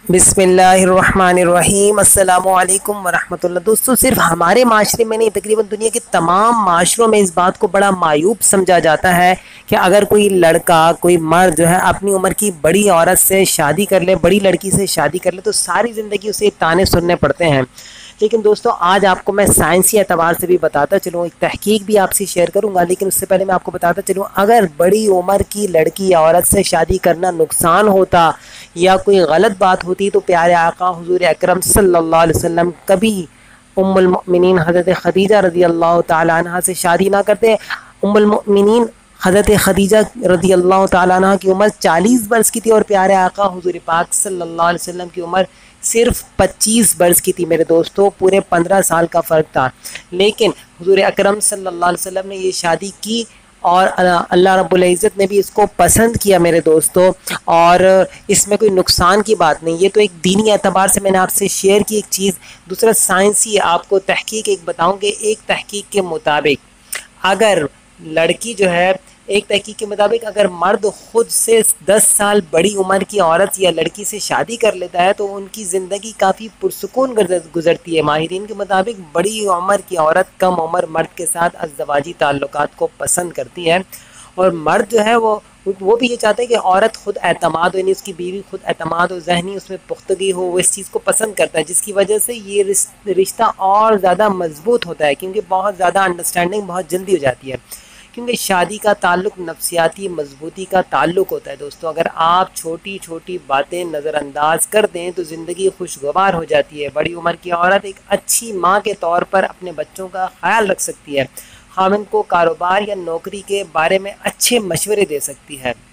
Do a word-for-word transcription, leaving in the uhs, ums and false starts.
बिस्मिल्लाहिर्रहमानिर्रहीम। अस्सलामु अलैकुम वरहमतुल्लाह। दोस्तों, सिर्फ हमारे माशरे में नहीं, तकरीबन दुनिया के तमाम माशरों में इस बात को बड़ा मायूब समझा जाता है कि अगर कोई लड़का, कोई मर्द जो है अपनी उम्र की बड़ी औरत से शादी कर ले, बड़ी लड़की से शादी कर ले, तो सारी ज़िंदगी उसे ताने सुनने पड़ते हैं। लेकिन दोस्तों, आज आपको मैं साइंसी एतबार से भी बताता चलूँ, एक तहकीक भी आपसे शेयर करूँगा, लेकिन उससे पहले मैं आपको बताता चलूँ, अगर बड़ी उम्र की लड़की या औरत से शादी करना नुकसान होता या कोई गलत बात होती तो प्यारे आका हुजूर अकरम सल्लल्लाहु अलैहि वसल्लम कभी उम्मुल मोमिनीन हज़रत खदीजा रज़ी अल्लाह ताला अन्हा से शादी ना करते। उम्मुल मोमिनीन हज़रत खदीजा रज़ी अल्लाह ताला अन्हा की उम्र चालीस बरस की थी और प्यारे आका हुजूर पाक सल्लल्लाहु अलैहि वसल्लम की उम्र सिर्फ पच्चीस बरस की थी। मेरे दोस्तों, पूरे पंद्रह साल का फ़र्क था, लेकिन हुजूर अकरम सल्लल्लाहु अलैहि वसल्लम ने ये शादी की और अल्लाह रब्बुल इज़्ज़त ने भी इसको पसंद किया मेरे दोस्तों। और इसमें कोई नुकसान की बात नहीं, ये तो एक दीनी एतबार से मैंने आपसे शेयर की एक चीज़। दूसरा साइंसी आपको तहकीक एक बताऊं कि एक तहकीक के मुताबिक अगर लड़की जो है, एक तहकीक के मुताबिक अगर मर्द ख़ुद से दस साल बड़ी उम्र की औरत या लड़की से शादी कर लेता है तो उनकी ज़िंदगी काफ़ी पुरसुकून गुजरती है। माहिरीन के मुताबिक बड़ी उम्र की औरत कम उम्र मर्द के साथ अज़दवाजी ताल्लुकात को पसंद करती है, और मर्द जो है वो वो भी ये चाहते हैं कि औरत ख़ुद एतमाद हो, यानी उसकी बीवी ख़ुद एतमाद हो, ज़हनी उसमें पुख्तगी हो, वो इस चीज़ को पसंद करता है, जिसकी वजह से ये रिश्ता और ज़्यादा मजबूत होता है, क्योंकि बहुत ज़्यादा अंडरस्टैंडिंग बहुत जल्दी हो जाती है। क्योंकि शादी का ताल्लुक नफ्सियाती मजबूती का ताल्लुक होता है। दोस्तों, अगर आप छोटी छोटी बातें नज़रअंदाज कर दें तो ज़िंदगी खुशगवार हो जाती है। बड़ी उम्र की औरत एक अच्छी माँ के तौर पर अपने बच्चों का ख्याल रख सकती है, खाविंद को कारोबार या नौकरी के बारे में अच्छे मशवरे दे सकती है।